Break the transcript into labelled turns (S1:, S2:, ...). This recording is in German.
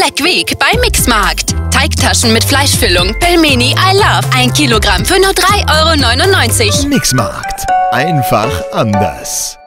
S1: Black Week bei Mixmarkt. Teigtaschen mit Fleischfüllung Pelmeni I Love. 1 Kilogramm für nur 3,99 €
S2: Mixmarkt. Einfach anders.